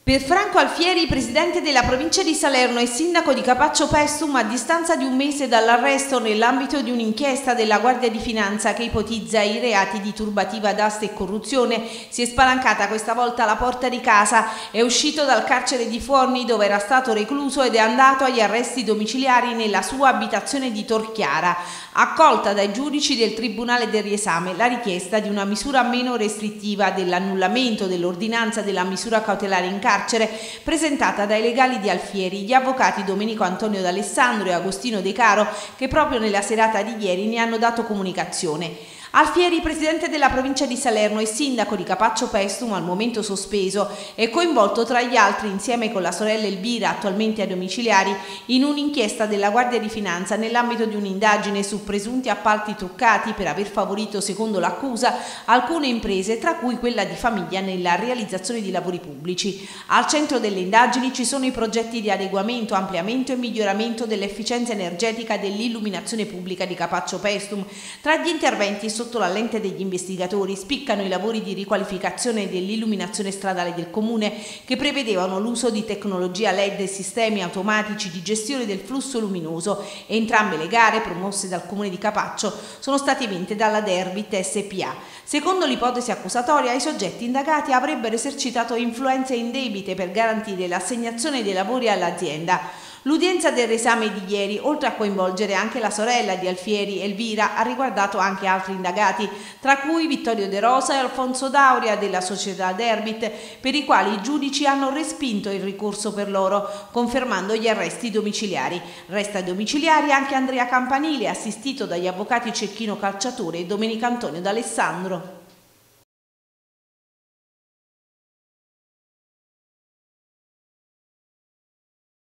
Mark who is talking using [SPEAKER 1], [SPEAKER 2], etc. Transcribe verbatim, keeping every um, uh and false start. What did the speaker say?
[SPEAKER 1] Per Franco Alfieri, presidente della provincia di Salerno e sindaco di Capaccio Paestum, a distanza di un mese dall'arresto nell'ambito di un'inchiesta della Guardia di Finanza che ipotizza i reati di turbativa d'asta e corruzione, si è spalancata questa volta la porta di casa, è uscito dal carcere di Forni dove era stato recluso ed è andato agli arresti domiciliari nella sua abitazione di Torchiara. Accolta dai giudici del Tribunale del Riesame la richiesta di una misura meno restrittiva dell'annullamento dell'ordinanza della misura cautelare in carcere presentata dai legali di Alfieri, gli avvocati Domenico Antonio D'Alessandro e Agostino De Caro, che proprio nella serata di ieri ne hanno dato comunicazione. Alfieri, presidente della provincia di Salerno e sindaco di Capaccio Paestum, al momento sospeso, è coinvolto tra gli altri, insieme con la sorella Elvira, attualmente ai domiciliari, in un'inchiesta della Guardia di Finanza nell'ambito di un'indagine su presunti appalti truccati per aver favorito, secondo l'accusa, alcune imprese, tra cui quella di famiglia, nella realizzazione di lavori pubblici. Al centro delle indagini ci sono i progetti di adeguamento, ampliamento e miglioramento dell'efficienza energetica dell'illuminazione pubblica di Capaccio Paestum. Tra gli interventi sotto la lente degli investigatori spiccano i lavori di riqualificazione dell'illuminazione stradale del comune, che prevedevano l'uso di tecnologia L E D e sistemi automatici di gestione del flusso luminoso. Entrambe le gare, promosse dal comune di Capaccio, sono state vinte dalla Derbit S P A. Secondo l'ipotesi accusatoria, i soggetti indagati avrebbero esercitato influenze indebite per garantire l'assegnazione dei lavori all'azienda. L'udienza del riesame di ieri, oltre a coinvolgere anche la sorella di Alfieri, Elvira, ha riguardato anche altri indagati, tra cui Vittorio De Rosa e Alfonso Dauria della società Derbit, per i quali i giudici hanno respinto il ricorso per loro, confermando gli arresti domiciliari. Resta domiciliari anche Andrea Campanile, assistito dagli avvocati Cecchino Calciatore e Domenico Antonio D'Alessandro.